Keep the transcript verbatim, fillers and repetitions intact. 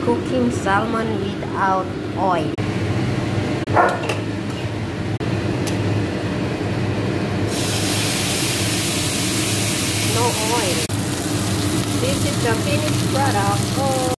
cooking salmon without oil. No oil. This is the finished product. Oh.